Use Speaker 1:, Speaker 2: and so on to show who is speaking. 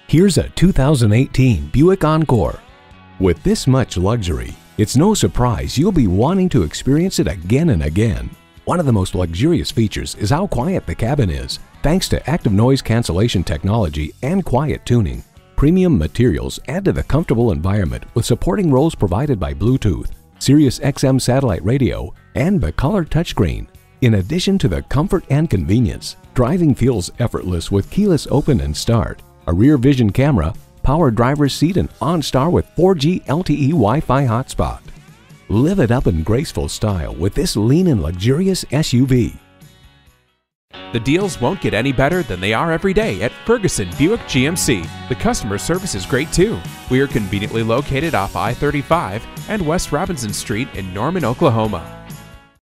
Speaker 1: Here's a 2018 Buick Encore. With this much luxury, it's no surprise you'll be wanting to experience it again and again. One of the most luxurious features is how quiet the cabin is, thanks to active noise cancellation technology and quiet tuning. Premium materials add to the comfortable environment with supporting roles provided by Bluetooth, Sirius XM satellite radio, and the color touchscreen. In addition to the comfort and convenience, driving feels effortless with keyless open and start, a rear vision camera, power driver's seat, and OnStar with 4G LTE Wi-Fi hotspot. Live it up in graceful style with this lean and luxurious SUV.
Speaker 2: The deals won't get any better than they are every day at Ferguson Buick GMC. The customer service is great too. We are conveniently located off I-35 and West Robinson Street in Norman, Oklahoma.